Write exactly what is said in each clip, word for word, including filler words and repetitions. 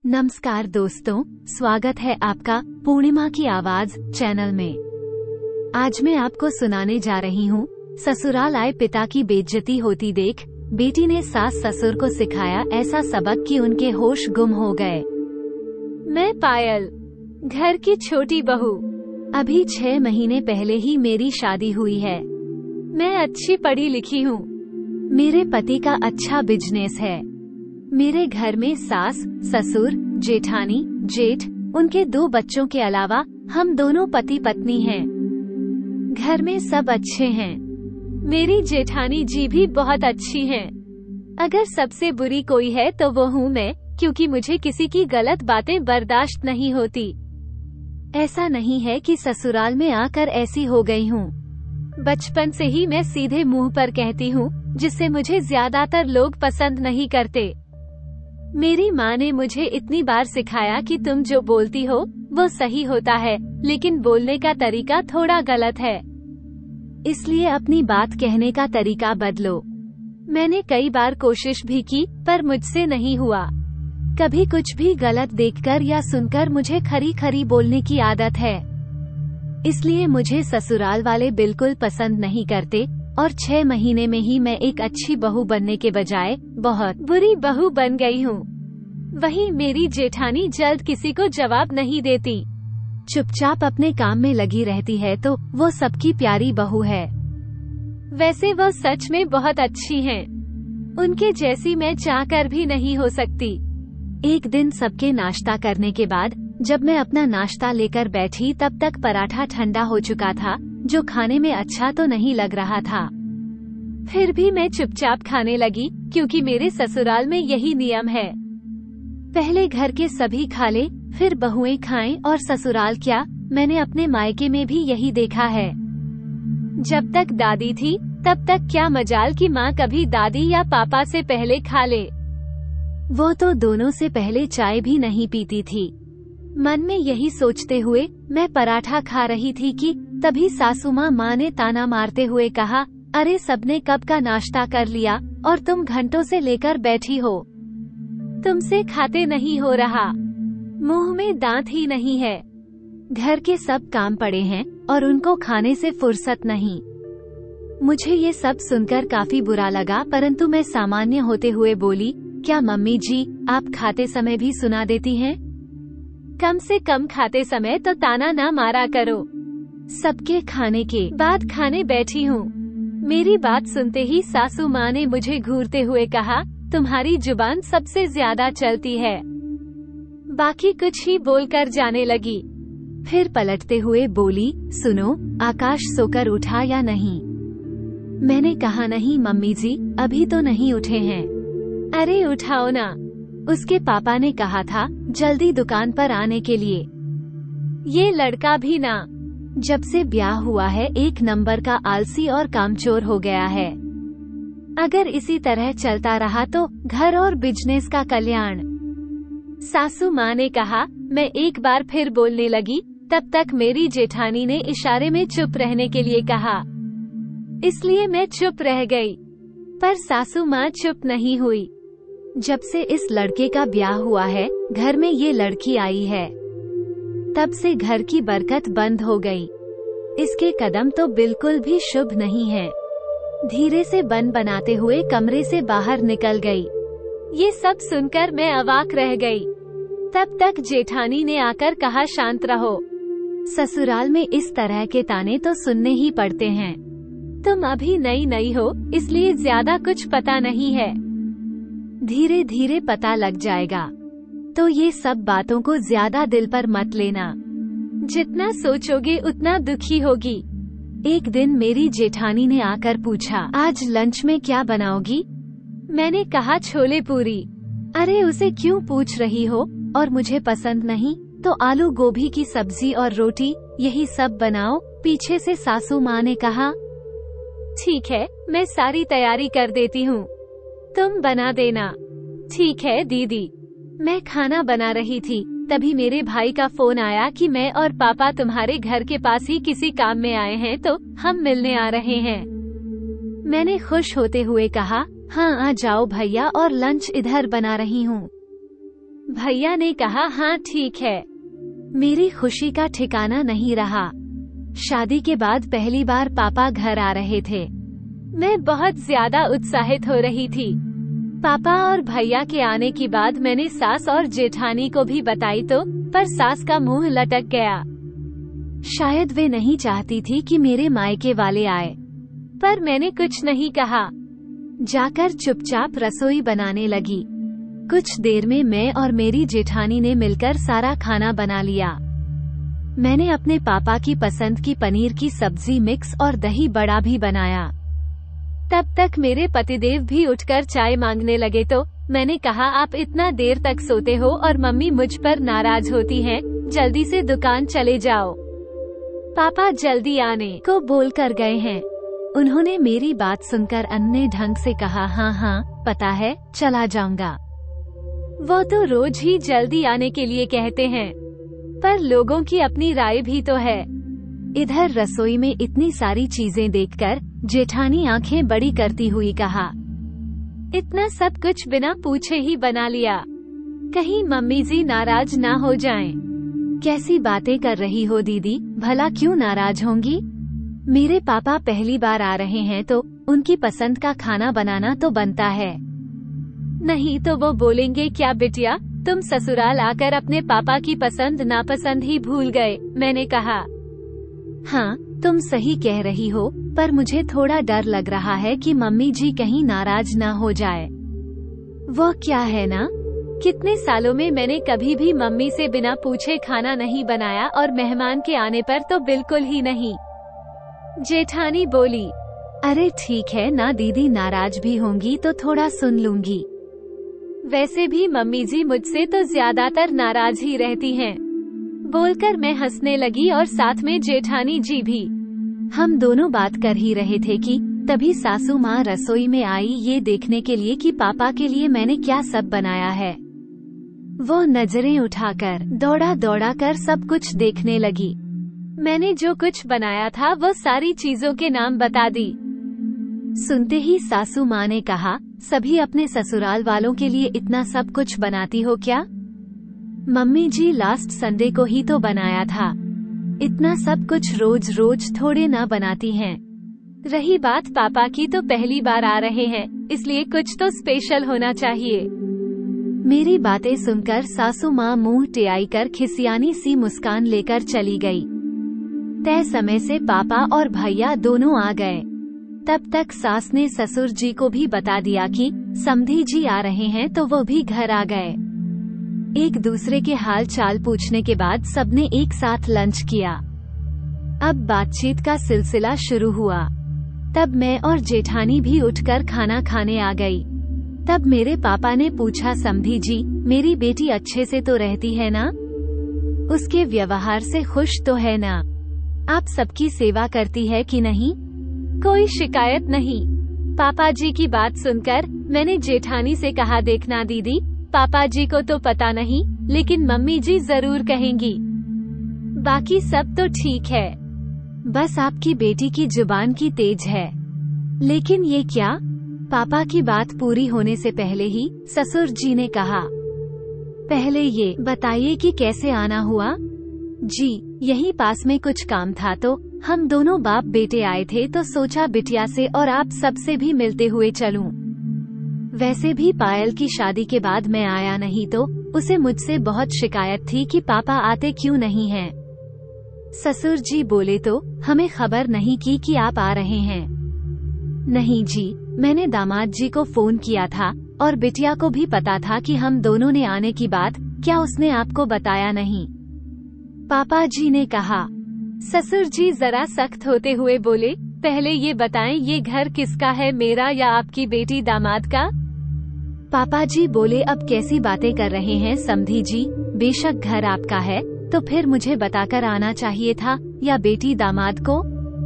नमस्कार दोस्तों, स्वागत है आपका पूर्णिमा की आवाज चैनल में। आज मैं आपको सुनाने जा रही हूँ ससुराल आए पिता की बेइज्जती होती देख बेटी ने सास ससुर को सिखाया ऐसा सबक कि उनके होश गुम हो गए। मैं पायल, घर की छोटी बहू। अभी छह महीने पहले ही मेरी शादी हुई है। मैं अच्छी पढ़ी लिखी हूँ। मेरे पति का अच्छा बिजनेस है। मेरे घर में सास, ससुर, जेठानी, जेठ, उनके दो बच्चों के अलावा हम दोनों पति पत्नी हैं। घर में सब अच्छे हैं। मेरी जेठानी जी भी बहुत अच्छी हैं। अगर सबसे बुरी कोई है तो वो हूँ मैं, क्योंकि मुझे किसी की गलत बातें बर्दाश्त नहीं होती। ऐसा नहीं है कि ससुराल में आकर ऐसी हो गई हूँ। बचपन से ही मैं सीधे मुंह पर कहती हूँ, जिससे मुझे ज्यादातर लोग पसंद नहीं करते। मेरी माँ ने मुझे इतनी बार सिखाया कि तुम जो बोलती हो वो सही होता है, लेकिन बोलने का तरीका थोड़ा गलत है। इसलिए अपनी बात कहने का तरीका बदलो। मैंने कई बार कोशिश भी की, पर मुझसे नहीं हुआ। कभी कुछ भी गलत देखकर या सुनकर मुझे खरी खरी बोलने की आदत है। इसलिए मुझे ससुराल वाले बिल्कुल पसंद नहीं करते और छह महीने में ही मैं एक अच्छी बहू बनने के बजाय बहुत बुरी बहू बन गई हूँ। वहीं मेरी जेठानी जल्द किसी को जवाब नहीं देती, चुपचाप अपने काम में लगी रहती है, तो वो सबकी प्यारी बहू है। वैसे वो सच में बहुत अच्छी हैं। उनके जैसी मैं चाहकर भी नहीं हो सकती। एक दिन सबके नाश्ता करने के बाद जब मैं अपना नाश्ता लेकर बैठी तब तक पराठा ठंडा हो चुका था, जो खाने में अच्छा तो नहीं लग रहा था। फिर भी मैं चुपचाप खाने लगी, क्योंकि मेरे ससुराल में यही नियम है। पहले घर के सभी खा ले, फिर बहुएं खाएं, और ससुराल क्या, मैंने अपने मायके में भी यही देखा है। जब तक दादी थी तब तक क्या मजाल कि माँ कभी दादी या पापा से पहले खा ले। वो तो दोनों से पहले चाय भी नहीं पीती थी। मन में यही सोचते हुए मैं पराठा खा रही थी कि तभी सासू माँ माँ ने ताना मारते हुए कहा, अरे सबने कब का नाश्ता कर लिया और तुम घंटों से लेकर बैठी हो। तुमसे खाते नहीं हो रहा। मुंह में दांत ही नहीं है। घर के सब काम पड़े हैं और उनको खाने से फुर्सत नहीं। मुझे ये सब सुनकर काफी बुरा लगा, परंतु मैं सामान्य होते हुए बोली, क्या मम्मी जी आप खाते समय भी सुना देती हैं? कम से कम खाते समय तो ताना ना मारा करो। सबके खाने के बाद खाने बैठी हूँ। मेरी बात सुनते ही सासू माँ ने मुझे घूरते हुए कहा, तुम्हारी जुबान सबसे ज्यादा चलती है। बाकी कुछ ही बोलकर जाने लगी। फिर पलटते हुए बोली, सुनो, आकाश सोकर उठा या नहीं? मैंने कहा, नहीं मम्मी जी, अभी तो नहीं उठे हैं। अरे उठाओ ना। उसके पापा ने कहा था जल्दी दुकान पर आने के लिए। ये लड़का भी ना, जब से ब्याह हुआ है एक नंबर का आलसी और कामचोर हो गया है। अगर इसी तरह चलता रहा तो घर और बिजनेस का कल्याण। सासू माँ ने कहा। मैं एक बार फिर बोलने लगी, तब तक मेरी जेठानी ने इशारे में चुप रहने के लिए कहा। इसलिए मैं चुप रह गई, पर सासू माँ चुप नहीं हुई। जब से इस लड़के का ब्याह हुआ है, घर में ये लड़की आई है, तब से घर की बरकत बंद हो गई। इसके कदम तो बिल्कुल भी शुभ नहीं है। धीरे से बन बनाते हुए कमरे से बाहर निकल गई। ये सब सुनकर मैं अवाक रह गई। तब तक जेठानी ने आकर कहा, शांत रहो। ससुराल में इस तरह के ताने तो सुनने ही पड़ते हैं। तुम अभी नई नई हो, इसलिए ज्यादा कुछ पता नहीं है। धीरे धीरे पता लग जाएगा। तो ये सब बातों को ज्यादा दिल पर मत लेना। जितना सोचोगे उतना दुखी होगी। एक दिन मेरी जेठानी ने आकर पूछा, आज लंच में क्या बनाओगी? मैंने कहा, छोले पूरी। अरे उसे क्यों पूछ रही हो, और मुझे पसंद नहीं तो आलू गोभी की सब्जी और रोटी, यही सब बनाओ। पीछे से सासू माँ ने कहा, ठीक है, मैं सारी तैयारी कर देती हूँ, तुम बना देना। ठीक है दीदी। मैं खाना बना रही थी, तभी मेरे भाई का फोन आया कि मैं और पापा तुम्हारे घर के पास ही किसी काम में आए हैं, तो हम मिलने आ रहे हैं। मैंने खुश होते हुए कहा, हाँ आ जाओ भैया, और लंच इधर बना रही हूँ। भैया ने कहा, हाँ ठीक है। मेरी खुशी का ठिकाना नहीं रहा। शादी के बाद पहली बार पापा घर आ रहे थे। मैं बहुत ज्यादा उत्साहित हो रही थी। पापा और भैया के आने की बात मैंने सास और जेठानी को भी बताई तो, पर सास का मुंह लटक गया। शायद वे नहीं चाहती थी कि मेरे मायके वाले आए, पर मैंने कुछ नहीं कहा। जाकर चुपचाप रसोई बनाने लगी। कुछ देर में मैं और मेरी जेठानी ने मिलकर सारा खाना बना लिया। मैंने अपने पापा की पसंद की पनीर की सब्जी मिक्स और दही बड़ा भी बनाया। तब तक मेरे पतिदेव भी उठकर चाय मांगने लगे तो मैंने कहा, आप इतना देर तक सोते हो और मम्मी मुझ पर नाराज होती हैं, जल्दी से दुकान चले जाओ। पापा जल्दी आने को बोल कर गए हैं। उन्होंने मेरी बात सुनकर अन्य ढंग से कहा, हाँ हाँ पता है, चला जाऊंगा। वो तो रोज ही जल्दी आने के लिए कहते हैं, पर लोगों की अपनी राय भी तो है। इधर रसोई में इतनी सारी चीजें देखकर जेठानी आंखें बड़ी करती हुई कहा, इतना सब कुछ बिना पूछे ही बना लिया, कहीं मम्मी जी नाराज ना हो जाएं। कैसी बातें कर रही हो दीदी, भला क्यों नाराज होंगी? मेरे पापा पहली बार आ रहे हैं तो उनकी पसंद का खाना बनाना तो बनता है। नहीं तो वो बोलेंगे, क्या बिटिया तुम ससुराल आकर अपने पापा की पसंद नापसंद ही भूल गए। मैंने कहा, हाँ तुम सही कह रही हो, पर मुझे थोड़ा डर लग रहा है कि मम्मी जी कहीं नाराज ना हो जाए। वो क्या है ना, कितने सालों में मैंने कभी भी मम्मी से बिना पूछे खाना नहीं बनाया और मेहमान के आने पर तो बिल्कुल ही नहीं। जेठानी बोली, अरे ठीक है ना दीदी, नाराज भी होंगी तो थोड़ा सुन लूंगी। वैसे भी मम्मी जी मुझसे तो ज्यादातर नाराज ही रहती हैं। बोलकर मैं हंसने लगी और साथ में जेठानी जी भी। हम दोनों बात कर ही रहे थे कि तभी सासू माँ रसोई में आई, ये देखने के लिए कि पापा के लिए मैंने क्या सब बनाया है। वो नजरें उठाकर दौड़ा दौड़ा कर सब कुछ देखने लगी। मैंने जो कुछ बनाया था वो सारी चीजों के नाम बता दी। सुनते ही सासू माँ ने कहा, सभी अपने ससुराल वालों के लिए इतना सब कुछ बनाती हो क्या? मम्मी जी लास्ट संडे को ही तो बनाया था, इतना सब कुछ रोज रोज थोड़े ना बनाती हैं। रही बात पापा की, तो पहली बार आ रहे हैं, इसलिए कुछ तो स्पेशल होना चाहिए। मेरी बातें सुनकर सासू माँ मुंह टियाई कर खिसियानी सी मुस्कान लेकर चली गई। तय समय से पापा और भैया दोनों आ गए। तब तक सास ने ससुर जी को भी बता दिया कि समधी जी आ रहे हैं, तो वो भी घर आ गए। एक दूसरे के हाल चाल पूछने के बाद सबने एक साथ लंच किया। अब बातचीत का सिलसिला शुरू हुआ। तब मैं और जेठानी भी उठकर खाना खाने आ गई। तब मेरे पापा ने पूछा, समधी जी मेरी बेटी अच्छे से तो रहती है ना? उसके व्यवहार से खुश तो है ना? आप सबकी सेवा करती है कि नहीं? कोई शिकायत नहीं। पापा जी की बात सुनकर मैंने जेठानी से कहा, देखना दीदी, पापा जी को तो पता नहीं, लेकिन मम्मी जी जरूर कहेंगी। बाकी सब तो ठीक है, बस आपकी बेटी की जुबान की तेज है। लेकिन ये क्या? पापा की बात पूरी होने से पहले ही ससुर जी ने कहा, पहले ये बताइए कि कैसे आना हुआ? जी यहीं पास में कुछ काम था तो हम दोनों बाप बेटे आए थे, तो सोचा बिटिया से और आप सबसे भी मिलते हुए चलूं। वैसे भी पायल की शादी के बाद मैं आया नहीं तो उसे मुझसे बहुत शिकायत थी कि पापा आते क्यों नहीं हैं। ससुर जी बोले, तो हमें खबर नहीं की कि आप आ रहे हैं। नहीं जी, मैंने दामाद जी को फोन किया था और बिटिया को भी पता था कि हम दोनों ने आने की बात, क्या उसने आपको बताया नहीं? पापा जी ने कहा। ससुर जी जरा सख्त होते हुए बोले, पहले ये बताएं, ये घर किसका है, मेरा या आपकी बेटी दामाद का? पापा जी बोले, अब कैसी बातें कर रहे हैं समधी जी, बेशक घर आपका है, तो फिर मुझे बताकर आना चाहिए था, या बेटी दामाद को।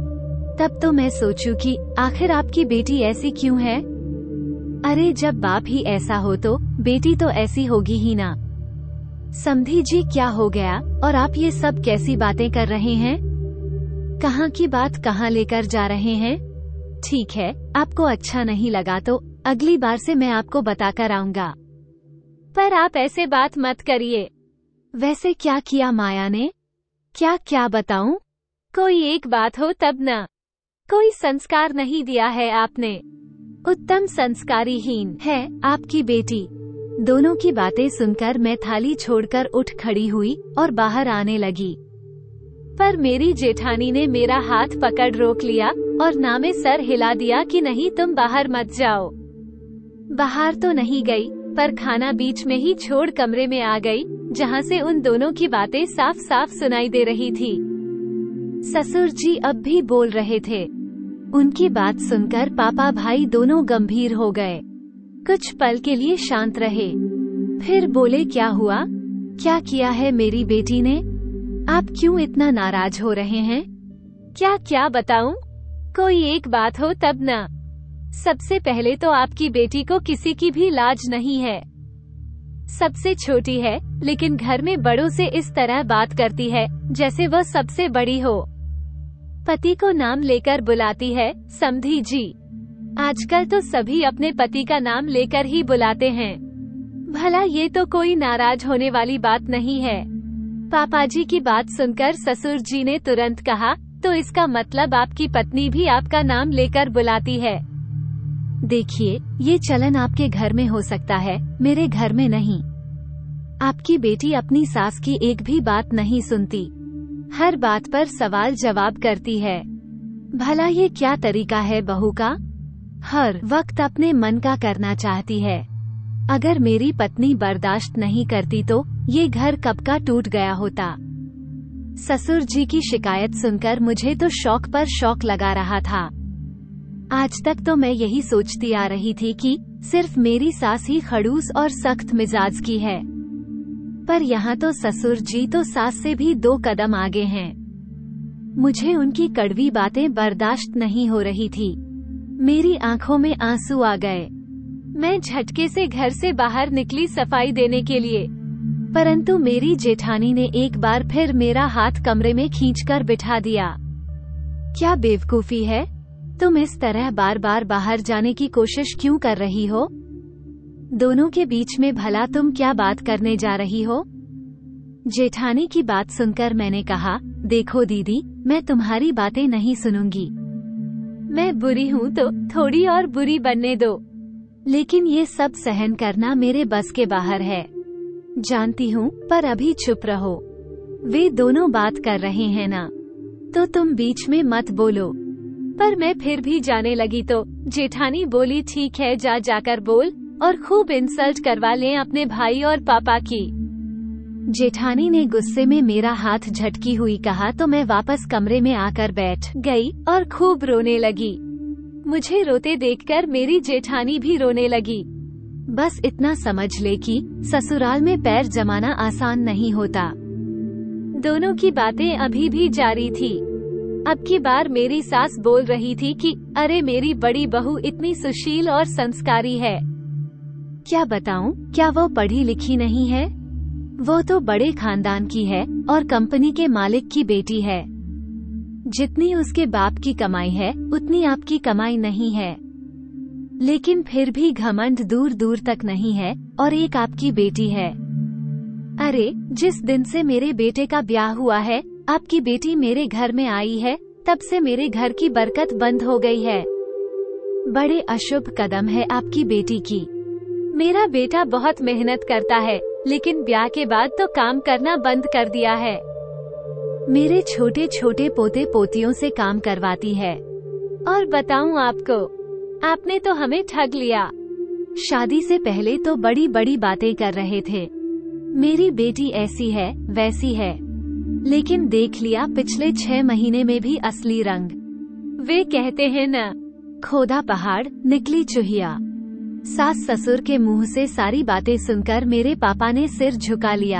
तब तो मैं सोचूं कि आखिर आपकी बेटी ऐसी क्यों है? अरे जब बाप ही ऐसा हो तो बेटी तो ऐसी होगी ही ना। समधी जी क्या हो गया, और आप ये सब कैसी बातें कर रहे हैं? कहाँ की बात कहाँ लेकर जा रहे हैं? ठीक है, आपको अच्छा नहीं लगा तो अगली बार से मैं आपको बताकर आऊंगा। पर आप ऐसे बात मत करिए। वैसे क्या किया माया ने? क्या क्या बताऊं? कोई एक बात हो तब ना। कोई संस्कार नहीं दिया है आपने। उत्तम संस्कारीहीन है आपकी बेटी। दोनों की बातें सुनकर मैं थाली छोड़कर उठ खड़ी हुई और बाहर आने लगी। पर मेरी जेठानी ने मेरा हाथ पकड़ रोक लिया और ना में सर हिला दिया कि नहीं, तुम बाहर मत जाओ। बाहर तो नहीं गई, पर खाना बीच में ही छोड़ कमरे में आ गई, जहाँ से उन दोनों की बातें साफ साफ सुनाई दे रही थी। ससुर जी अब भी बोल रहे थे। उनकी बात सुनकर पापा भाई दोनों गंभीर हो गए। कुछ पल के लिए शांत रहे, फिर बोले, क्या हुआ? क्या किया है मेरी बेटी ने? आप क्यों इतना नाराज हो रहे हैं? क्या क्या बताऊं? कोई एक बात हो तब ना। सबसे पहले तो आपकी बेटी को किसी की भी लाज नहीं है। सबसे छोटी है, लेकिन घर में बड़ों से इस तरह बात करती है जैसे वह सबसे बड़ी हो। पति को नाम लेकर बुलाती है, समधी जी। आजकल तो सभी अपने पति का नाम लेकर ही बुलाते हैं। भला ये तो कोई नाराज होने वाली बात नहीं है। पापाजी की बात सुनकर ससुर जी ने तुरंत कहा, तो इसका मतलब आपकी पत्नी भी आपका नाम लेकर बुलाती है। देखिए, ये चलन आपके घर में हो सकता है, मेरे घर में नहीं। आपकी बेटी अपनी सास की एक भी बात नहीं सुनती, हर बात पर सवाल जवाब करती है। भला ये क्या तरीका है बहू का? हर वक्त अपने मन का करना चाहती है। अगर मेरी पत्नी बर्दाश्त नहीं करती तो ये घर कब का टूट गया होता। ससुर जी की शिकायत सुनकर मुझे तो शौक पर शौक लगा रहा था। आज तक तो मैं यही सोचती आ रही थी कि सिर्फ मेरी सास ही खड़ूस और सख्त मिजाज की है, पर यहाँ तो ससुर जी तो सास से भी दो कदम आगे हैं। मुझे उनकी कड़वी बातें बर्दाश्त नहीं हो रही थी। मेरी आंखों में आंसू आ गए। मैं झटके से घर से बाहर निकली सफाई देने के लिए, परंतु मेरी जेठानी ने एक बार फिर मेरा हाथ कमरे में खींचकर बिठा दिया। क्या बेवकूफी है? तुम इस तरह बार बार बाहर जाने की कोशिश क्यों कर रही हो? दोनों के बीच में भला तुम क्या बात करने जा रही हो? जेठानी की बात सुनकर मैंने कहा, देखो दीदी, मैं तुम्हारी बातें नहीं सुनूंगी। मैं बुरी हूँ तो थोड़ी और बुरी बनने दो, लेकिन ये सब सहन करना मेरे बस के बाहर है। जानती हूँ, पर अभी चुप रहो। वे दोनों बात कर रहे हैं ना, तो तुम बीच में मत बोलो। पर मैं फिर भी जाने लगी तो जेठानी बोली, ठीक है, जा जाकर बोल और खूब इंसल्ट करवा लें अपने भाई और पापा की। जेठानी ने गुस्से में मेरा हाथ झटकी हुई कहा तो मैं वापस कमरे में आकर बैठ गई और खूब रोने लगी। मुझे रोते देखकर मेरी जेठानी भी रोने लगी। बस इतना समझ ले कि ससुराल में पैर जमाना आसान नहीं होता। दोनों की बातें अभी भी जारी थी। अब की बार मेरी सास बोल रही थी कि अरे मेरी बड़ी बहू इतनी सुशील और संस्कारी है। क्या बताऊं, क्या वो पढ़ी लिखी नहीं है? वो तो बड़े खानदान की है और कंपनी के मालिक की बेटी है। जितनी उसके बाप की कमाई है उतनी आपकी कमाई नहीं है, लेकिन फिर भी घमंड दूर दूर तक नहीं है और एक आपकी बेटी है। अरे, जिस दिन से मेरे बेटे का ब्याह हुआ है, आपकी बेटी मेरे घर में आई है, तब से मेरे घर की बरकत बंद हो गई है। बड़े अशुभ कदम है आपकी बेटी की। मेरा बेटा बहुत मेहनत करता है, लेकिन ब्याह के बाद तो काम करना बंद कर दिया है। मेरे छोटे छोटे पोते पोतियों से काम करवाती है। और बताऊं आपको, आपने तो हमें ठग लिया। शादी से पहले तो बड़ी बड़ी बातें कर रहे थे, मेरी बेटी ऐसी है वैसी है, लेकिन देख लिया पिछले छह महीने में भी असली रंग। वे कहते हैं न, खोदा पहाड़ निकली चूहिया। सास ससुर के मुंह से सारी बातें सुनकर मेरे पापा ने सिर झुका लिया।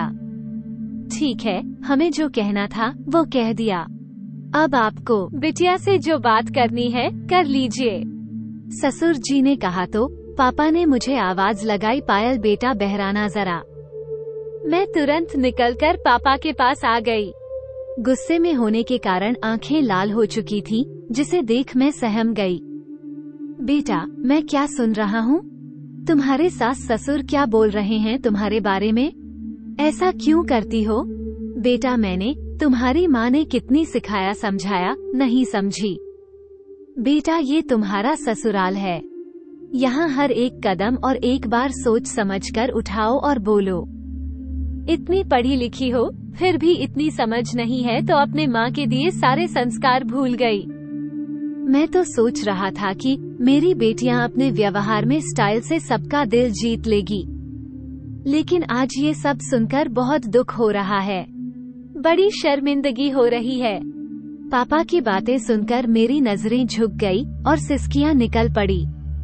ठीक है, हमें जो कहना था वो कह दिया। अब आपको बिटिया से जो बात करनी है कर लीजिए, ससुर जी ने कहा तो पापा ने मुझे आवाज लगाई, पायल बेटा बहराना जरा। मैं तुरंत निकलकर पापा के पास आ गई। गुस्से में होने के कारण आंखें लाल हो चुकी थीं, जिसे देख मैं सहम गई। बेटा, मैं क्या सुन रहा हूँ? तुम्हारे सास ससुर क्या बोल रहे हैं तुम्हारे बारे में? ऐसा क्यों करती हो? बेटा मैंने तुम्हारी माँ ने कितनी सिखाया समझाया, नहीं समझी। बेटा ये तुम्हारा ससुराल है, यहाँ हर एक कदम और एक बार सोच समझकर उठाओ और बोलो। इतनी पढ़ी लिखी हो फिर भी इतनी समझ नहीं है तो अपने माँ के दिए सारे संस्कार भूल गई। मैं तो सोच रहा था कि मेरी बेटियां अपने व्यवहार में स्टाइल से सबका दिल जीत लेगी, लेकिन आज ये सब सुनकर बहुत दुख हो रहा है, बड़ी शर्मिंदगी हो रही है। पापा की बातें सुनकर मेरी नजरें झुक गई और सिसकियां निकल पड़ी।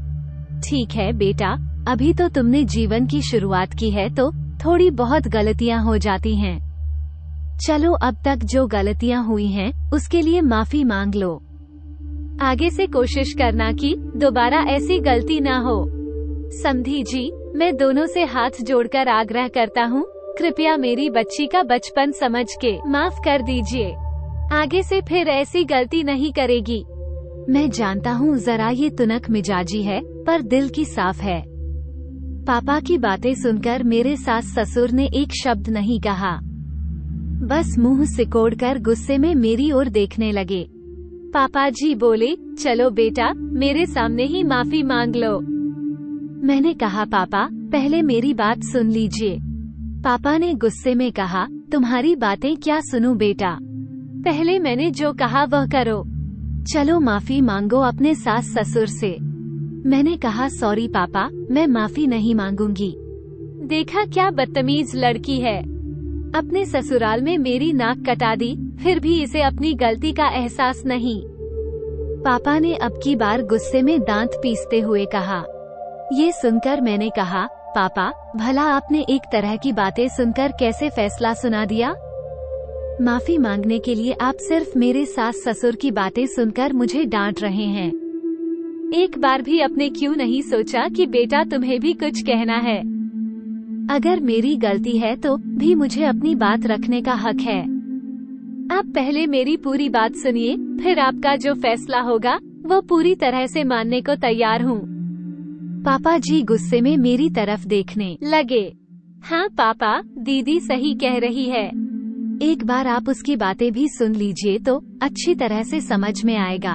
ठीक है बेटा, अभी तो तुमने जीवन की शुरुआत की है तो थोड़ी बहुत गलतियां हो जाती हैं। चलो अब तक जो गलतियां हुई हैं उसके लिए माफी मांग लो। आगे से कोशिश करना कि दोबारा ऐसी गलती ना हो। समधी जी, मैं दोनों से हाथ जोड़कर आग्रह करता हूँ, कृपया मेरी बच्ची का बचपन समझ के माफ कर दीजिए। आगे से फिर ऐसी गलती नहीं करेगी। मैं जानता हूँ जरा ये तुनक मिजाजी है पर दिल की साफ है। पापा की बातें सुनकर मेरे सास ससुर ने एक शब्द नहीं कहा, बस मुंह सिकोड़कर गुस्से में मेरी ओर देखने लगे। पापा जी बोले, चलो बेटा मेरे सामने ही माफी मांग लो। मैंने कहा पापा पहले मेरी बात सुन लीजिए। पापा ने गुस्से में कहा, तुम्हारी बातें क्या सुनूं बेटा, पहले मैंने जो कहा वह करो। चलो माफी मांगो अपने सास ससुर से। मैंने कहा सॉरी पापा, मैं माफी नहीं मांगूंगी। देखा क्या बदतमीज लड़की है, अपने ससुराल में मेरी नाक कटा दी, फिर भी इसे अपनी गलती का एहसास नहीं। पापा ने अब की बार गुस्से में दांत पीसते हुए कहा। ये सुनकर मैंने कहा, पापा भला आपने एक तरह की बातें सुनकर कैसे फैसला सुना दिया? माफी मांगने के लिए आप सिर्फ मेरे सास ससुर की बातें सुनकर मुझे डांट रहे हैं। एक बार भी आपने क्यों नहीं सोचा कि बेटा तुम्हें भी कुछ कहना है? अगर मेरी गलती है तो भी मुझे अपनी बात रखने का हक है। आप पहले मेरी पूरी बात सुनिए, फिर आपका जो फैसला होगा वो पूरी तरह से मानने को तैयार हूँ। पापा जी गुस्से में मेरी तरफ देखने लगे। हाँ पापा, दीदी सही कह रही है, एक बार आप उसकी बातें भी सुन लीजिए तो अच्छी तरह से समझ में आएगा।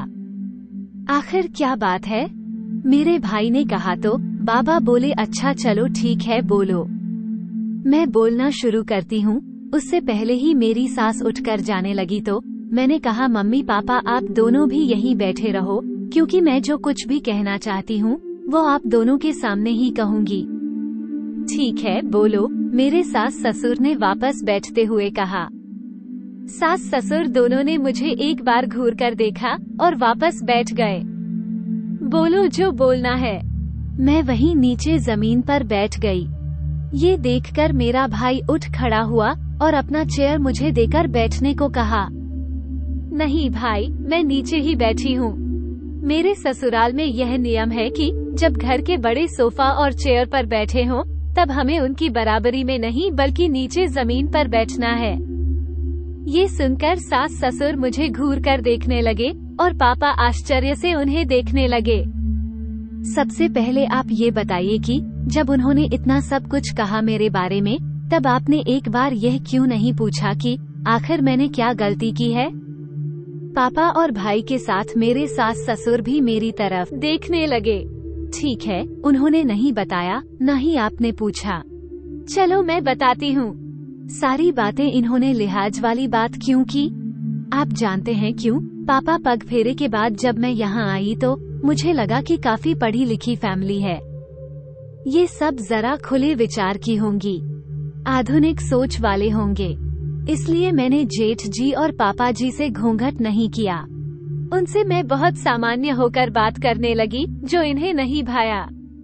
आखिर क्या बात है? मेरे भाई ने कहा तो बाबा बोले, अच्छा चलो ठीक है बोलो। मैं बोलना शुरू करती हूँ, उससे पहले ही मेरी सास उठकर जाने लगी तो मैंने कहा, मम्मी पापा आप दोनों भी यहीं बैठे रहो, क्योंकि मैं जो कुछ भी कहना चाहती हूँ वो आप दोनों के सामने ही कहूँगी। ठीक है बोलो, मेरे सास ससुर ने वापस बैठते हुए कहा। सास ससुर दोनों ने मुझे एक बार घूर कर देखा और वापस बैठ गए। बोलो जो बोलना है। मैं वहीं नीचे जमीन पर बैठ गई। ये देखकर मेरा भाई उठ खड़ा हुआ और अपना चेयर मुझे देकर बैठने को कहा। नहीं भाई, मैं नीचे ही बैठी हूँ। मेरे ससुराल में यह नियम है कि जब घर के बड़े सोफा और चेयर पर बैठे हों, तब हमें उनकी बराबरी में नहीं बल्कि नीचे जमीन पर बैठना है। ये सुनकर सास ससुर मुझे घूर कर देखने लगे और पापा आश्चर्य से उन्हें देखने लगे। सबसे पहले आप ये बताइए कि जब उन्होंने इतना सब कुछ कहा मेरे बारे में, तब आपने एक बार यह क्यों नहीं पूछा कि आखिर मैंने क्या गलती की है? पापा और भाई के साथ मेरे सास ससुर भी मेरी तरफ देखने लगे। ठीक है, उन्होंने नहीं बताया, न ही आपने पूछा। चलो मैं बताती हूँ। सारी बातें इन्होंने लिहाज वाली बात क्यों की? आप जानते हैं क्यों? पापा पग फेरे के बाद जब मैं यहाँ आई तो मुझे लगा कि काफी पढ़ी लिखी फैमिली है, ये सब जरा खुले विचार की होंगी, आधुनिक सोच वाले होंगे, इसलिए मैंने जेठ जी और पापा जी से घूंघट नहीं किया। उनसे मैं बहुत सामान्य होकर बात करने लगी, जो इन्हें नहीं भाया।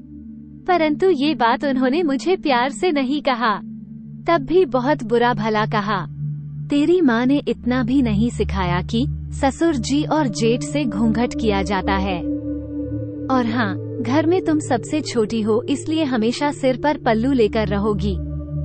परंतु ये बात उन्होंने मुझे प्यार से नहीं कहा, तब भी बहुत बुरा भला कहा। तेरी माँ ने इतना भी नहीं सिखाया कि ससुर जी और जेठ से घूंघट किया जाता है। और हाँ, घर में तुम सबसे छोटी हो, इसलिए हमेशा सिर पर पल्लू लेकर रहोगी।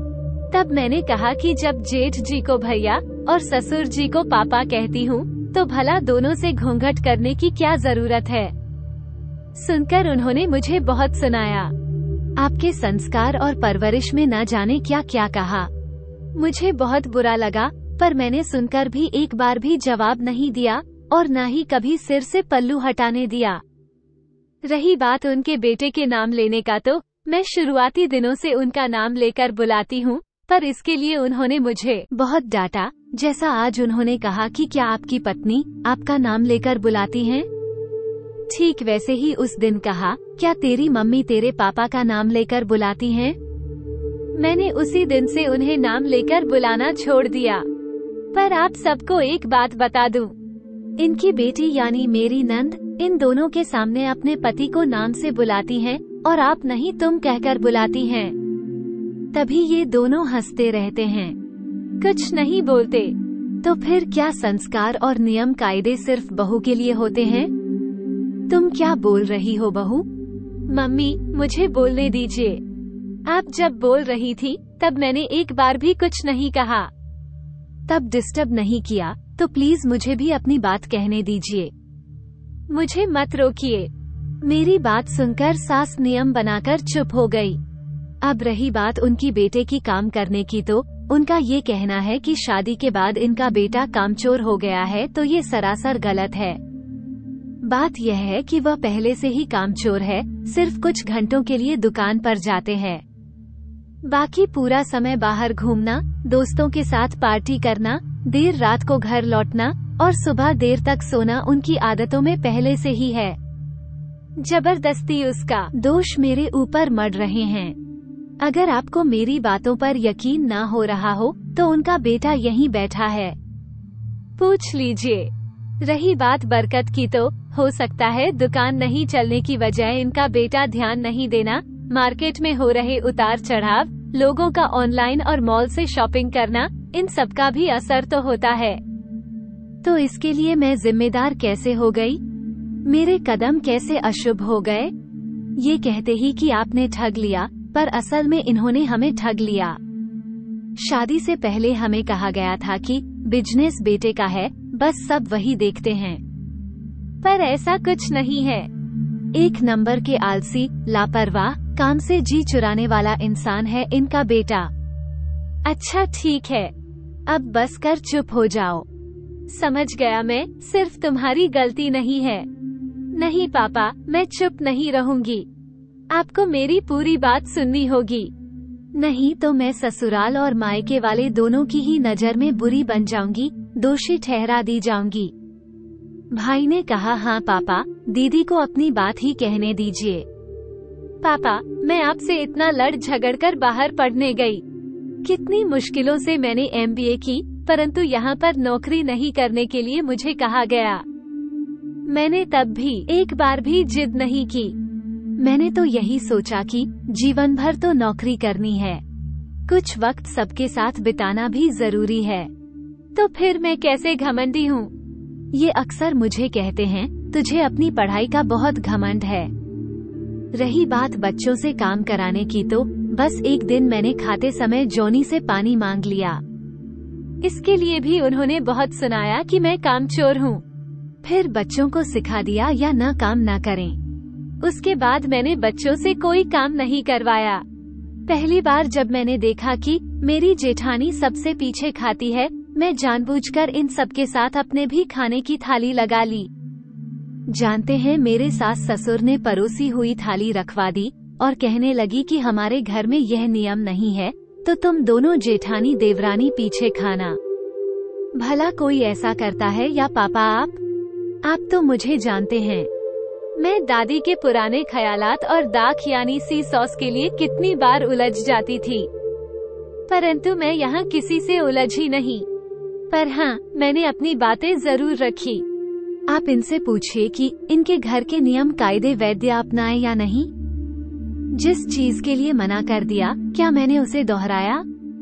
तब मैंने कहा कि जब जेठ जी को भैया और ससुर जी को पापा कहती हूँ, तो भला दोनों से घूंघट करने की क्या जरूरत है? सुनकर उन्होंने मुझे बहुत सुनाया। आपके संस्कार और परवरिश में न जाने क्या क्या कहा। मुझे बहुत बुरा लगा, पर मैंने सुनकर भी एक बार भी जवाब नहीं दिया और न ही कभी सिर से पल्लू हटाने दिया। रही बात उनके बेटे के नाम लेने का, तो मैं शुरुआती दिनों से उनका नाम लेकर बुलाती हूँ, पर इसके लिए उन्होंने मुझे बहुत डांटा। जैसा आज उन्होंने कहा कि क्या आपकी पत्नी आपका नाम लेकर बुलाती हैं? ठीक वैसे ही उस दिन कहा, क्या तेरी मम्मी तेरे पापा का नाम लेकर बुलाती हैं? मैंने उसी दिन से उन्हें नाम लेकर बुलाना छोड़ दिया। पर आप सबको एक बात बता दूं, इनकी बेटी यानी मेरी नंद इन दोनों के सामने अपने पति को नाम से बुलाती हैं और आप नहीं तुम कहकर बुलाती हैं। तभी ये दोनों हंसते रहते हैं, कुछ नहीं बोलते। तो फिर क्या संस्कार और नियम कायदे सिर्फ बहू के लिए होते हैं? तुम क्या बोल रही हो बहू? मम्मी, मुझे बोलने दीजिए। आप जब बोल रही थी तब मैंने एक बार भी कुछ नहीं कहा। तब डिस्टर्ब नहीं किया, तो प्लीज मुझे भी अपनी बात कहने दीजिए। मुझे मत रोकिए। मेरी बात सुनकर सास नियम बनाकर चुप हो गई। अब रही बात उनकी बेटे की काम करने की, तो उनका ये कहना है कि शादी के बाद इनका बेटा कामचोर हो गया है, तो ये सरासर गलत है। बात यह है कि वह पहले से ही कामचोर है, सिर्फ कुछ घंटों के लिए दुकान पर जाते हैं, बाकी पूरा समय बाहर घूमना, दोस्तों के साथ पार्टी करना, देर रात को घर लौटना और सुबह देर तक सोना उनकी आदतों में पहले से ही है। जबरदस्ती उसका दोष मेरे ऊपर मढ़ रहे हैं। अगर आपको मेरी बातों पर यकीन ना हो रहा हो तो उनका बेटा यहीं बैठा है, पूछ लीजिए। रही बात बरकत की, तो हो सकता है दुकान नहीं चलने की वजह इनका बेटा ध्यान नहीं देना, मार्केट में हो रहे उतार चढ़ाव, लोगों का ऑनलाइन और मॉल से शॉपिंग करना, इन सब का भी असर तो होता है। तो इसके लिए मैं जिम्मेदार कैसे हो गई? मेरे कदम कैसे अशुभ हो गए? ये कहते ही कि आपने ठग लिया, पर असल में इन्होंने हमें ठग लिया। शादी से पहले हमें कहा गया था कि बिजनेस बेटे का है, बस सब वही देखते हैं, पर ऐसा कुछ नहीं है। एक नंबर के आलसी, लापरवाह, काम से जी चुराने वाला इंसान है इनका बेटा। अच्छा ठीक है, अब बस कर चुप हो जाओ। समझ गया मैं, सिर्फ तुम्हारी गलती नहीं है। नहीं पापा, मैं चुप नहीं रहूंगी, आपको मेरी पूरी बात सुननी होगी। नहीं तो मैं ससुराल और मायके वाले दोनों की ही नजर में बुरी बन जाऊंगी, दोषी ठहरा दी जाऊंगी। भाई ने कहा, हाँ पापा, दीदी को अपनी बात ही कहने दीजिए। पापा, मैं आपसे इतना लड़ झगड़ कर बाहर पढ़ने गई, कितनी मुश्किलों से मैंने एम बी ए की, परंतु यहाँ पर नौकरी नहीं करने के लिए मुझे कहा गया। मैंने तब भी एक बार भी जिद नहीं की। मैंने तो यही सोचा कि जीवन भर तो नौकरी करनी है, कुछ वक्त सबके साथ बिताना भी जरूरी है। तो फिर मैं कैसे घमंडी हूँ? ये अक्सर मुझे कहते हैं, तुझे अपनी पढ़ाई का बहुत घमंड है। रही बात बच्चों से काम कराने की, तो बस एक दिन मैंने खाते समय जॉनी से पानी मांग लिया। इसके लिए भी उन्होंने बहुत सुनाया कि मैं कामचोर हूँ। फिर बच्चों को सिखा दिया या न काम न करें। उसके बाद मैंने बच्चों से कोई काम नहीं करवाया। पहली बार जब मैंने देखा कि मेरी जेठानी सबसे पीछे खाती है, मैं जानबूझकर इन सबके साथ अपने भी खाने की थाली लगा ली। जानते हैं, मेरे सास ससुर ने परोसी हुई थाली रखवा दी और कहने लगी कि हमारे घर में यह नियम नहीं है, तो तुम दोनों जेठानी देवरानी पीछे खाना। भला कोई ऐसा करता है या पापा आप? आप तो मुझे जानते हैं, मैं दादी के पुराने ख्यालात और दाख यानी सी सॉस के लिए कितनी बार उलझ जाती थी, परंतु मैं यहाँ किसी से उलझी नहीं। पर हाँ, मैंने अपनी बातें जरूर रखी। आप इनसे पूछिए कि इनके घर के नियम कायदे वैद्य अपनाए या नहीं। जिस चीज के लिए मना कर दिया, क्या मैंने उसे दोहराया?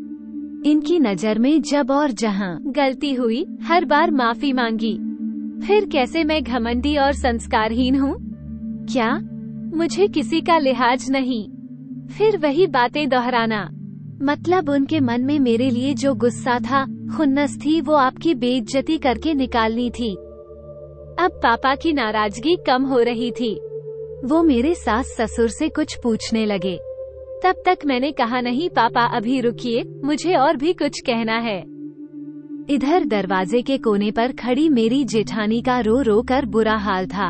इनकी नजर में जब और जहां गलती हुई, हर बार माफी मांगी। फिर कैसे मैं घमंडी और संस्कारहीन हूँ? क्या मुझे किसी का लिहाज नहीं? फिर वही बातें दोहराना। मतलब उनके मन में मेरे लिए जो गुस्सा था, खुन्नस थी, वो आपकी बेइज्जती करके निकालनी थी। अब पापा की नाराजगी कम हो रही थी। वो मेरे सास ससुर से कुछ पूछने लगे। तब तक मैंने कहा, नहीं पापा अभी रुकिए, मुझे और भी कुछ कहना है। इधर दरवाजे के कोने पर खड़ी मेरी जेठानी का रो रो कर बुरा हाल था।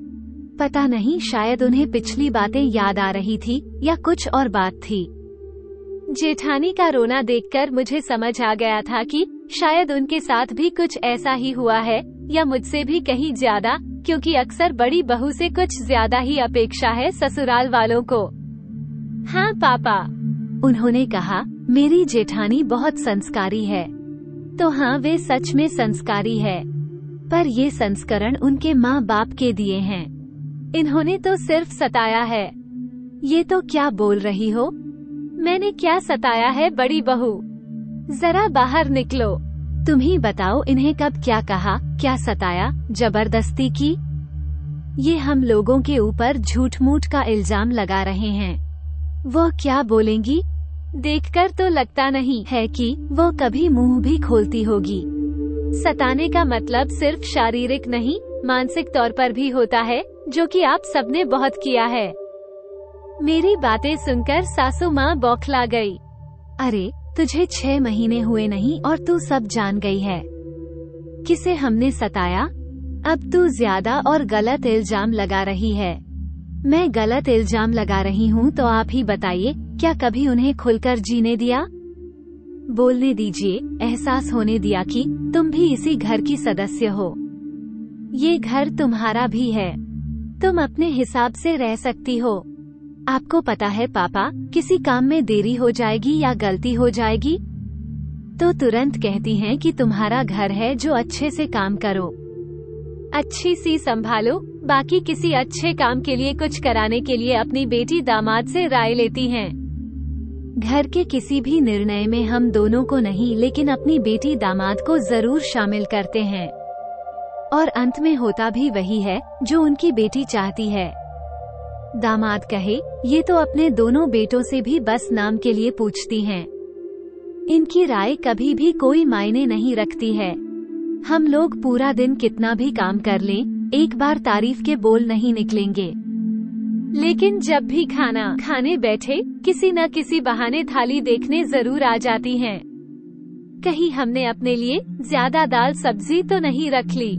पता नहीं, शायद उन्हें पिछली बातें याद आ रही थी या कुछ और बात थी। जेठानी का रोना देखकर मुझे समझ आ गया था कि शायद उनके साथ भी कुछ ऐसा ही हुआ है, या मुझसे भी कहीं ज्यादा, क्योंकि अक्सर बड़ी बहू से कुछ ज्यादा ही अपेक्षा है ससुराल वालों को। हाँ पापा, उन्होंने कहा। मेरी जेठानी बहुत संस्कारी है। तो हाँ, वे सच में संस्कारी है, पर ये संस्करण उनके माँ बाप के दिए हैं। इन्होंने तो सिर्फ सताया है। ये तो क्या बोल रही हो? मैंने क्या सताया है बड़ी बहू? जरा बाहर निकलो। तुम ही बताओ, इन्हें कब क्या कहा, क्या सताया, जबरदस्ती की? ये हम लोगों के ऊपर झूठ मूठ का इल्जाम लगा रहे हैं। वो क्या बोलेंगी? देखकर तो लगता नहीं है कि वो कभी मुंह भी खोलती होगी। सताने का मतलब सिर्फ शारीरिक नहीं, मानसिक तौर पर भी होता है, जो कि आप सबने बहुत किया है। मेरी बातें सुनकर सासू माँ बौखला गई। अरे, तुझे छह महीने हुए नहीं और तू सब जान गई है। किसे हमने सताया? अब तू ज्यादा और गलत इल्जाम लगा रही है। मैं गलत इल्जाम लगा रही हूँ तो आप ही बताइए, क्या कभी उन्हें खुलकर जीने दिया? बोलने दीजिए, एहसास होने दिया कि तुम भी इसी घर की सदस्य हो। ये घर तुम्हारा भी है, तुम अपने हिसाब से रह सकती हो। आपको पता है पापा, किसी काम में देरी हो जाएगी या गलती हो जाएगी तो तुरंत कहती हैं कि तुम्हारा घर है, जो अच्छे से काम करो, अच्छी सी संभालो। बाकी किसी अच्छे काम के लिए, कुछ कराने के लिए अपनी बेटी दामाद से राय लेती हैं। घर के किसी भी निर्णय में हम दोनों को नहीं, लेकिन अपनी बेटी दामाद को जरूर शामिल करते हैं, और अंत में होता भी वही है जो उनकी बेटी चाहती है। दामाद कहे, ये तो अपने दोनों बेटों से भी बस नाम के लिए पूछती हैं। इनकी राय कभी भी कोई मायने नहीं रखती है। हम लोग पूरा दिन कितना भी काम कर लें, एक बार तारीफ के बोल नहीं निकलेंगे, लेकिन जब भी खाना खाने बैठे, किसी न किसी बहाने थाली देखने जरूर आ जाती हैं। कहीं हमने अपने लिए ज्यादा दाल सब्जी तो नहीं रख ली,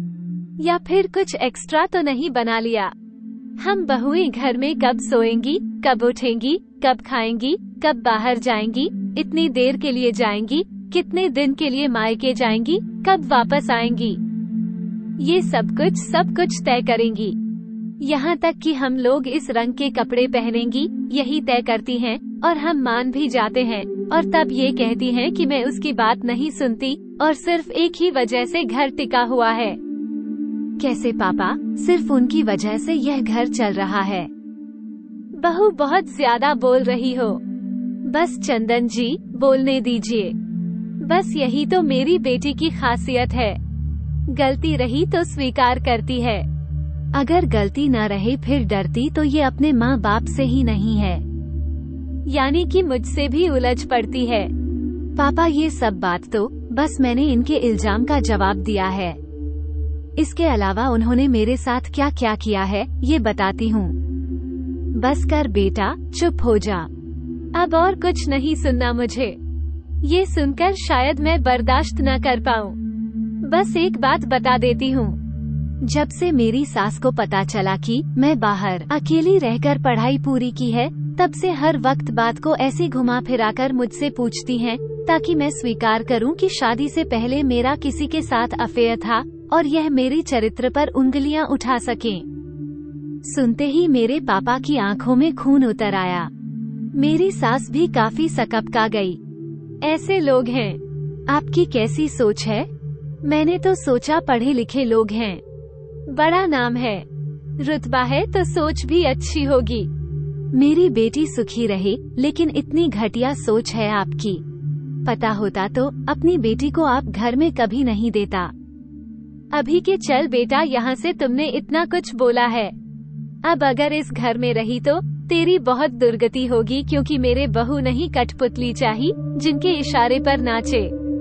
या फिर कुछ एक्स्ट्रा तो नहीं बना लिया। हम बहुएं घर में कब सोएंगी, कब उठेंगी, कब खाएंगी, कब बाहर जाएंगी, इतनी देर के लिए जाएंगी, कितने दिन के लिए मायके जाएंगी, कब वापस आएंगी, ये सब कुछ सब कुछ तय करेंगी। यहाँ तक कि हम लोग इस रंग के कपड़े पहनेंगी, यही तय करती हैं, और हम मान भी जाते हैं, और तब ये कहती हैं कि मैं उसकी बात नहीं सुनती, और सिर्फ एक ही वजह से घर टिका हुआ है। कैसे पापा? सिर्फ उनकी वजह से यह घर चल रहा है। बहू बहुत ज्यादा बोल रही हो। बस चंदन जी, बोलने दीजिए। बस यही तो मेरी बेटी की खासियत है। गलती रही तो स्वीकार करती है, अगर गलती न रहे फिर डरती तो ये अपने माँ बाप से ही नहीं है, यानी कि मुझसे भी उलझ पड़ती है। पापा, ये सब बात तो बस मैंने इनके इल्जाम का जवाब दिया है। इसके अलावा उन्होंने मेरे साथ क्या क्या किया है ये बताती हूँ। बस कर बेटा, चुप हो जा। अब और कुछ नहीं सुनना मुझे। ये सुनकर शायद मैं बर्दाश्त न कर पाऊँ। बस एक बात बता देती हूँ, जब से मेरी सास को पता चला कि मैं बाहर अकेली रहकर पढ़ाई पूरी की है, तब से हर वक्त बात को ऐसे घुमा फिराकर मुझसे पूछती हैं, ताकि मैं स्वीकार करूं कि शादी से पहले मेरा किसी के साथ अफेयर था, और यह मेरी चरित्र पर उंगलियां उठा सकें। सुनते ही मेरे पापा की आंखों में खून उतर आया। मेरी सास भी काफी सकपका गई। ऐसे लोग हैं। आपकी कैसी सोच है? मैंने तो सोचा पढ़े लिखे लोग हैं, बड़ा नाम है, रुतबा है, तो सोच भी अच्छी होगी। मेरी बेटी सुखी रहे, लेकिन इतनी घटिया सोच है आपकी। पता होता तो अपनी बेटी को आप घर में कभी नहीं देता। अभी के चल बेटा, यहाँ से तुमने इतना कुछ बोला है। अब अगर इस घर में रही तो तेरी बहुत दुर्गति होगी, क्योंकि मेरे बहू नहीं कठपुतली चाहिए जिनके इशारे पर नाचे।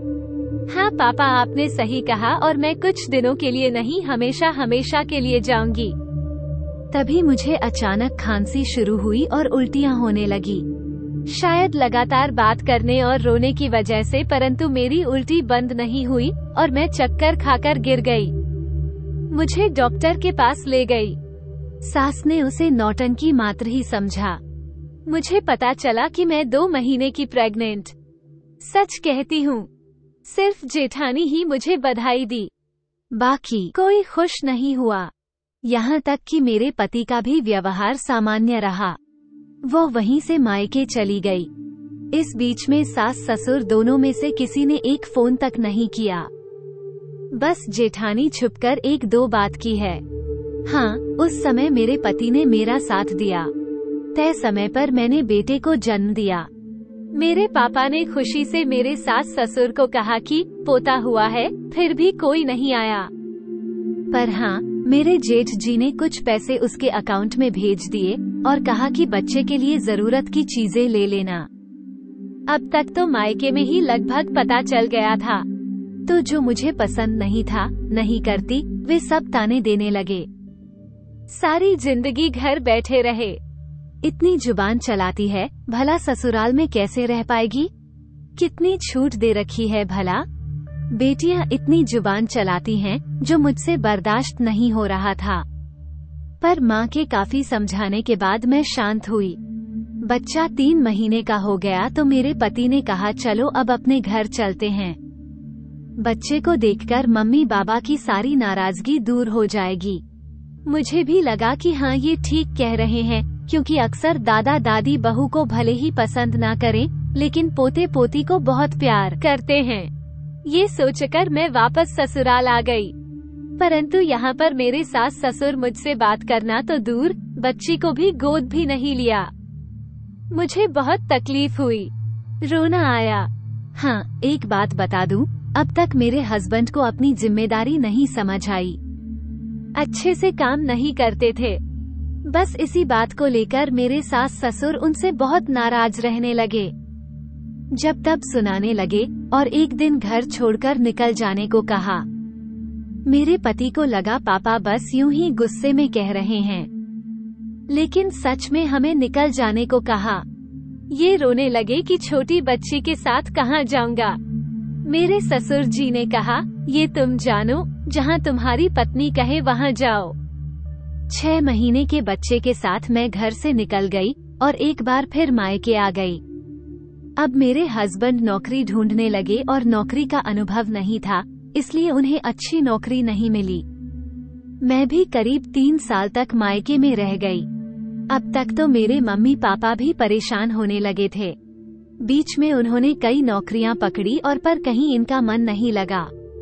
हाँ पापा, आपने सही कहा, और मैं कुछ दिनों के लिए नहीं, हमेशा हमेशा के लिए जाऊंगी। तभी मुझे अचानक खांसी शुरू हुई और उल्टियाँ होने लगी। शायद लगातार बात करने और रोने की वजह से, परंतु मेरी उल्टी बंद नहीं हुई और मैं चक्कर खाकर गिर गई। मुझे डॉक्टर के पास ले गई। सास ने उसे नौटंकी मात्र ही समझा। मुझे पता चला कि मैं दो महीने की प्रेग्नेंट। सच कहती हूँ, सिर्फ जेठानी ही मुझे बधाई दी, बाकी कोई खुश नहीं हुआ। यहाँ तक कि मेरे पति का भी व्यवहार सामान्य रहा। वो वहीं से मायके चली गई। इस बीच में सास ससुर दोनों में से किसी ने एक फोन तक नहीं किया। बस जेठानी छुपकर एक दो बात की है। हाँ, उस समय मेरे पति ने मेरा साथ दिया। तय समय पर मैंने बेटे को जन्म दिया। मेरे पापा ने खुशी से मेरे सास ससुर को कहा कि पोता हुआ है, फिर भी कोई नहीं आया। पर हाँ, मेरे जेठ जी ने कुछ पैसे उसके अकाउंट में भेज दिए और कहा कि बच्चे के लिए जरूरत की चीजें ले लेना। अब तक तो मायके में ही लगभग पता चल गया था, तो जो मुझे पसंद नहीं था, नहीं करती, वे सब ताने देने लगे। सारी जिंदगी घर बैठे रहे। इतनी जुबान चलाती है, भला ससुराल में कैसे रह पाएगी? कितनी छूट दे रखी है भला। बेटियां इतनी जुबान चलाती हैं, जो मुझसे बर्दाश्त नहीं हो रहा था। पर माँ के काफी समझाने के बाद मैं शांत हुई। बच्चा तीन महीने का हो गया तो मेरे पति ने कहा, चलो अब अपने घर चलते हैं। बच्चे को देखकर मम्मी पापा की सारी नाराजगी दूर हो जाएगी। मुझे भी लगा कि हाँ, ये ठीक कह रहे हैं, क्योंकि अक्सर दादा दादी बहू को भले ही पसंद ना करें, लेकिन पोते पोती को बहुत प्यार करते हैं। ये सोचकर मैं वापस ससुराल आ गई। परंतु यहाँ पर मेरे सास ससुर मुझसे बात करना तो दूर, बच्ची को भी गोद भी नहीं लिया। मुझे बहुत तकलीफ हुई, रोना आया। हाँ, एक बात बता दूं, अब तक मेरे हस्बैंड को अपनी जिम्मेदारी नहीं समझ आई। अच्छे से काम नहीं करते थे। बस इसी बात को लेकर मेरे सास ससुर उनसे बहुत नाराज रहने लगे। जब तब सुनाने लगे और एक दिन घर छोड़कर निकल जाने को कहा। मेरे पति को लगा पापा बस यूं ही गुस्से में कह रहे हैं, लेकिन सच में हमें निकल जाने को कहा। ये रोने लगे कि छोटी बच्ची के साथ कहाँ जाऊंगा। मेरे ससुर जी ने कहा, ये तुम जानो, जहाँ तुम्हारी पत्नी कहे वहाँ जाओ। छह महीने के बच्चे के साथ मैं घर से निकल गई और एक बार फिर मायके आ गई। अब मेरे हस्बैंड नौकरी ढूंढने लगे और नौकरी का अनुभव नहीं था, इसलिए उन्हें अच्छी नौकरी नहीं मिली। मैं भी करीब तीन साल तक मायके में रह गई। अब तक तो मेरे मम्मी पापा भी परेशान होने लगे थे। बीच में उन्होंने कई नौकरियां पकड़ी और पर कहीं इनका मन नहीं लगा।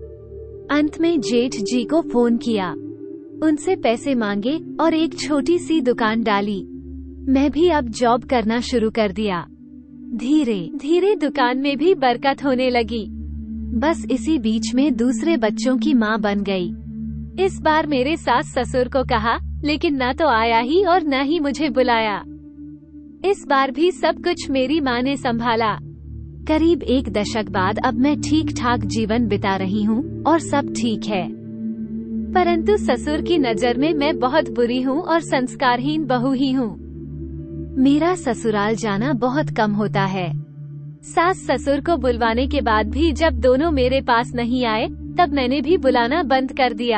अंत में जेठ जी को फोन किया, उनसे पैसे मांगे और एक छोटी सी दुकान डाली। मैं भी अब जॉब करना शुरू कर दिया। धीरे धीरे दुकान में भी बरकत होने लगी। बस इसी बीच में दूसरे बच्चों की माँ बन गई। इस बार मेरे सास ससुर को कहा, लेकिन न तो आया ही और न ही मुझे बुलाया। इस बार भी सब कुछ मेरी माँ ने संभाला। करीब एक दशक बाद अब मैं ठीक ठाक जीवन बिता रही हूँ और सब ठीक है। परंतु ससुर की नजर में मैं बहुत बुरी हूँ और संस्कारहीन बहू ही हूँ। मेरा ससुराल जाना बहुत कम होता है। सास ससुर को बुलवाने के बाद भी जब दोनों मेरे पास नहीं आए, तब मैंने भी बुलाना बंद कर दिया।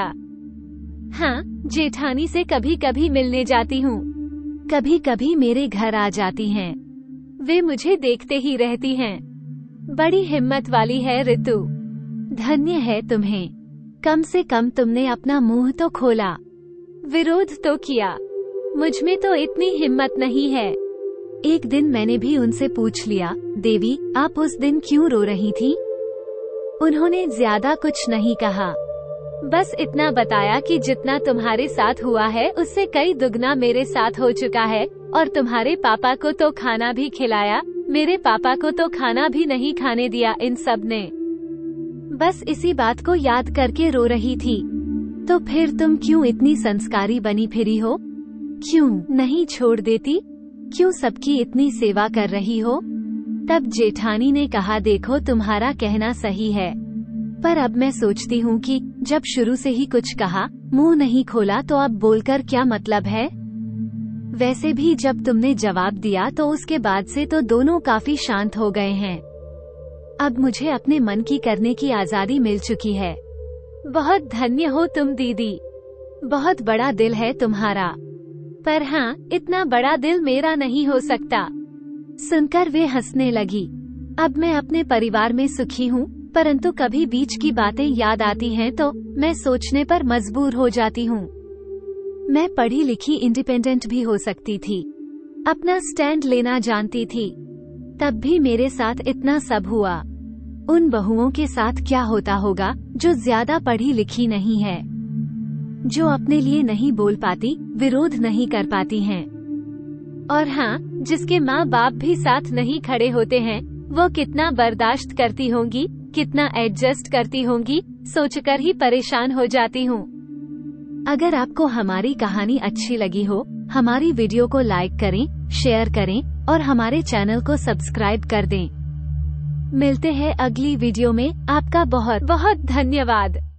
हाँ, जेठानी से कभी कभी मिलने जाती हूँ, कभी कभी मेरे घर आ जाती हैं। वे मुझे देखते ही रहती हैं। बड़ी हिम्मत वाली है रितु, धन्य है तुम्हें। कम से कम तुमने अपना मुंह तो खोला, विरोध तो किया। मुझ में तो इतनी हिम्मत नहीं है। एक दिन मैंने भी उनसे पूछ लिया, देवी आप उस दिन क्यों रो रही थी? उन्होंने ज्यादा कुछ नहीं कहा, बस इतना बताया कि जितना तुम्हारे साथ हुआ है उससे कई दुगना मेरे साथ हो चुका है, और तुम्हारे पापा को तो खाना भी खिलाया, मेरे पापा को तो खाना भी नहीं खाने दिया इन सब ने। बस इसी बात को याद करके रो रही थी। तो फिर तुम क्यों इतनी संस्कारी बनी फिरी हो? क्यों नहीं छोड़ देती? क्यों सबकी इतनी सेवा कर रही हो? तब जेठानी ने कहा, देखो तुम्हारा कहना सही है, पर अब मैं सोचती हूँ कि जब शुरू से ही कुछ कहा, मुंह नहीं खोला, तो अब बोलकर क्या मतलब है? वैसे भी जब तुमने जवाब दिया तो उसके बाद से तो दोनों काफी शांत हो गए हैं। अब मुझे अपने मन की करने की आजादी मिल चुकी है। बहुत धन्य हो तुम दीदी, बहुत बड़ा दिल है तुम्हारा, पर हाँ, इतना बड़ा दिल मेरा नहीं हो सकता। सुनकर वे हंसने लगी। अब मैं अपने परिवार में सुखी हूँ, परंतु कभी बीच की बातें याद आती हैं तो मैं सोचने पर मजबूर हो जाती हूँ। मैं पढ़ी लिखी इंडिपेंडेंट भी हो सकती थी, अपना स्टैंड लेना जानती थी, तब भी मेरे साथ इतना सब हुआ। उन बहुओं के साथ क्या होता होगा जो ज्यादा पढ़ी लिखी नहीं है, जो अपने लिए नहीं बोल पाती, विरोध नहीं कर पाती हैं। और हाँ, जिसके माँ बाप भी साथ नहीं खड़े होते हैं, वो कितना बर्दाश्त करती होंगी, कितना एडजस्ट करती होंगी, सोचकर ही परेशान हो जाती हूँ। अगर आपको हमारी कहानी अच्छी लगी हो, हमारी वीडियो को लाइक करें, शेयर करें और हमारे चैनल को सब्सक्राइब कर दें। मिलते हैं अगली वीडियो में। आपका बहुत बहुत धन्यवाद।